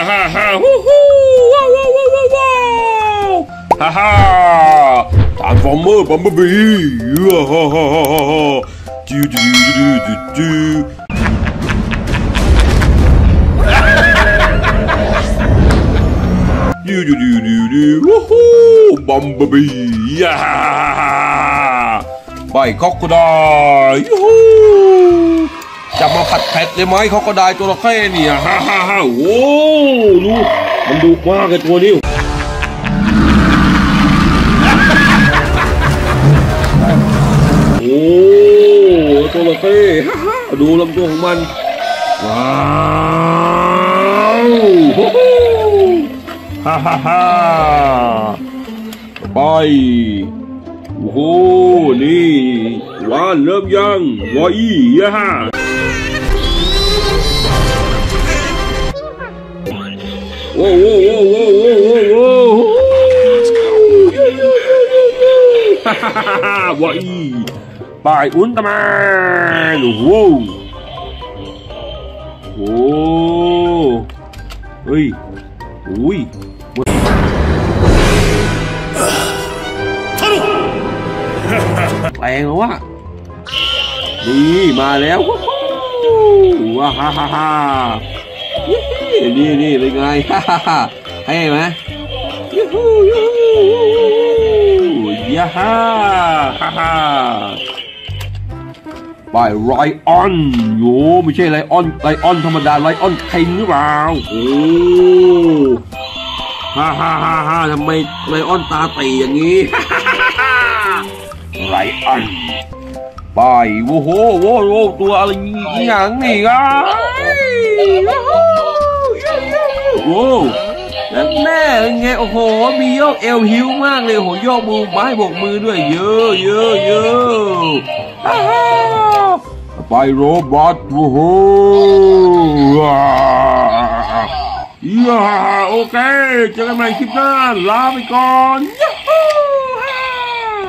ฮ่าฮ่าฮู้ฮู้ว้าวว้าวว้าวว้าวฮ่าฮ่าทานฟอร์เมอร์บัมเบิลบีฮ่าฮ่าฮ่าฮ่าจูจูจูจูจูดูวู้ฮู้บัมเบิลบีย่าใบคอกโคไดยูฮูจะมาผัดเผ็ดเลยไหมคอกโคไดตัวละแค่เนี่ยฮ่าฮ่าฮ่าโอ้ดูมันดุมากเลยตัวนี้โอ้ตัวละแค่ฮ่าฮ่าดูลำตัวของมันว้าวฮ่าฮ่าฮ่าไปโอ้โหนี่ว่าเริ่มยังว่าอีอะฮะโอ้โหโอ้โหโอ้โหโอ้โหฮ่าฮ่าฮ่าว่าอีไปอุลตร้าแมนโอ้โหโอ้เฮ้ยอุ้ยแรงเหรอวะนี่มาแล้วว้าฮ่าฮ่าฮ่านี่เป็นไงฮ่าฮ่าฮ่าให้ไหมยูฮูยูฮูย่าฮ่าฮ่าฮ่าไปไรออนโย่ไม่ใช่ไรออนธรรมดาไรออนเค็งหรือเปล่าโอ้ฮ่าฮ่าฮ่าฮ่าทำไมไรออนตาตีอย่างนี้ไรออนไปโอ้โหโอ้โหตัวอะไรอย่างนี้กันโอ้แล้วแม่ไงโอ้โหมีโยกเอวหิวมากเลยโอ้โหโยกมือไม้บกมือด้วยเยอะไปโรบอทโอ้โหโอเคเจอกันใหม่คลิปหน้าลาไปก่อน